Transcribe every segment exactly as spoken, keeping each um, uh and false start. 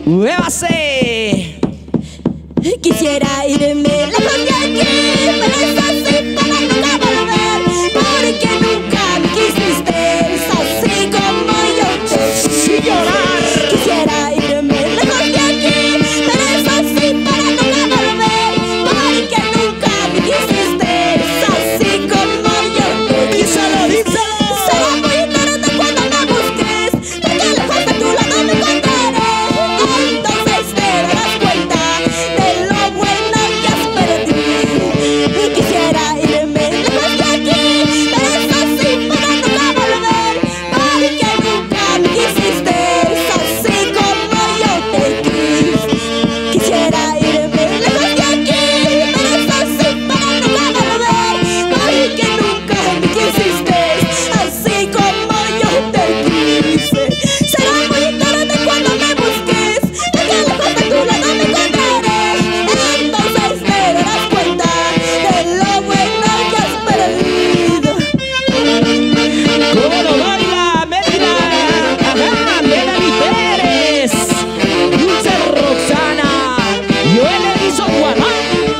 ¡Muévase! Quisiera irme lejos de aquí, pero es así para nunca volver, porque nunca me quisiste, es así como yo te Sin llorar. Quisiera irme lejos de aquí, pero es así para nunca volver, porque nunca me quisiste, es así como yo te Díselo, díselo. Será muy tarde cuando me busques, porque lejos de tu lado me encontraré. Entonces te darás cuenta de lo bueno que has perdido. Quisiera irme lejos de aquí, pero es así para nunca volver, porque nunca me quisiste, es así como yo te quise. Quisiera irme lejos de aquí, pero es así para nunca volver, porque nunca me quisiste, así como yo te quise. Será muy tarde cuando me busques, porque lejos de tu lado me encontraré. Entonces te darás cuenta de lo bueno que has perdido. ¿Cómo lo baila Mérida? Ajá, Melanie Pérez, Dulce Roxana, Joel Edison Guarán.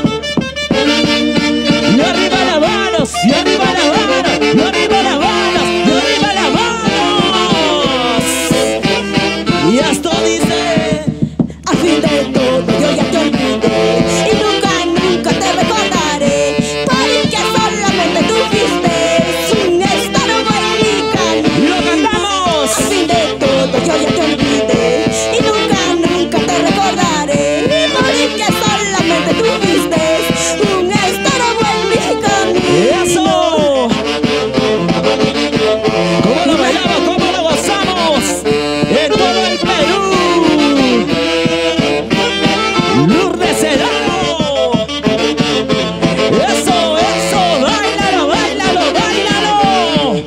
Y arriba las manos, y arriba las manos, y arriba las manos, y arriba las manos. Y esto dice: A fin de todo yo ya te olvidé y nunca, nunca te recordaré, porque solamente tú fuiste un estado en mi camino. ¡lo cantamos! A fin de todo yo ya te olvidé y nunca, nunca te recordaré, porque solamente tú fuiste un estado en mi camino. ¡Eso! ¿Cómo lo bailamos? ¿Cómo lo gozamos? En todo el Perú. Lourdes Sedano. Eso, eso, bailalo, bailalo, bailalo.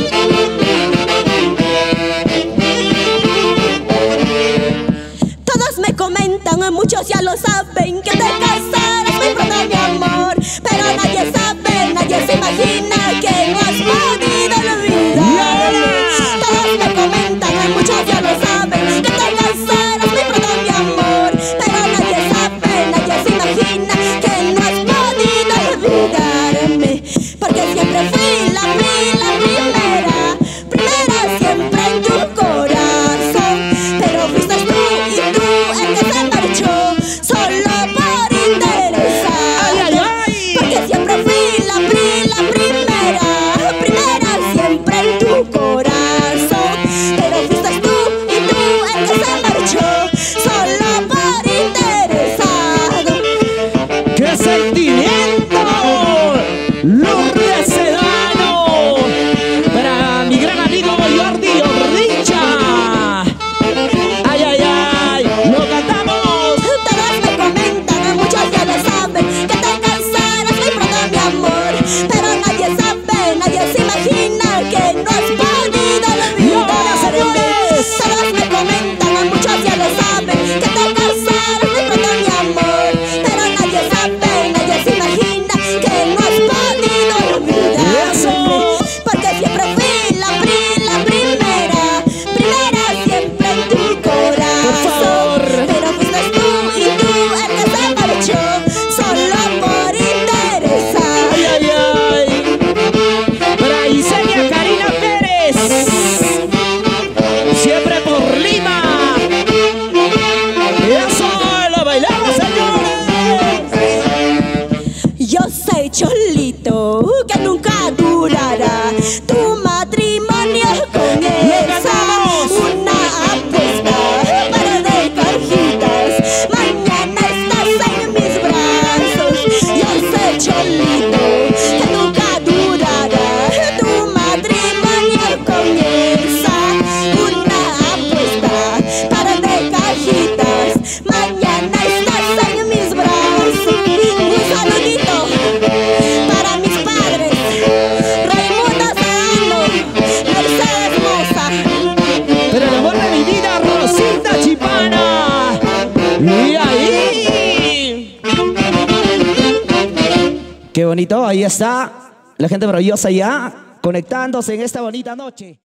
Todos me comentan, muchos ya lo saben, que te casarás muy pronto, mi amor, pero nadie sabe, nadie se imagina que no has podido olvidarme. Todos me comentan, muchos ya lo saben, que te casarás muy pronto, mi amor, pero nadie sabe, nadie se imagina que no has podido olvidarme, porque siempre fui la, fui la primera, primera siempre en tu corazón, pero fuiste tú y tú el que se marchó solo por interesar. ¡Ay, ay, ay! Porque siempre fui la, pri- la primera, primera siempre en tu corazón, pero fuiste tú y tú el que se marchó solo por interesado. ¡Qué sentimiento! Lourdes Sedano. Para mi gran amigo Jordi Ordicha. ¡Ay, ay, ay! ¡lo cantamos! Todos me comentan, muchos ya lo saben, que te casarás muy pronto, mi amor, pero nadie sabe, nadie se imagina que no has podido ahora, olvidarme. señores! Todos me comentan, muchos ya lo saben, que te casarás muy pronto, mi amor, pero nadie sabe, nadie se imagina que no has podido olvidarme. ¡Eso! Porque siempre fui la, pri- la primera, primera siempre en tu corazón. Por favor. Pero fuiste tú y tú el que se marchó solo por interesar. ¡Ay, ay, ay! Para Isenia Karina Pérez. Siempre por Lima. ¡Eso! ¡lo bailamos, señores! Yo sé, Cholito, que nunca durará tu matrimonio con esa. cantamos! Una apuesta para de cajitas. Mañana estás en mis brazos. Yo sé, Cholito, que nunca durará tu matrimonio con esa. Una apuesta para de cajitas. Mañana estás en mis brazos. Un saludito para mis padres, Raimundo Sedano, Mercedes Moza. Pero el amor de mi vida, Rosita Chipana. Y ahí. Qué bonito, ahí está la gente maravillosa ya conectándose en esta bonita noche.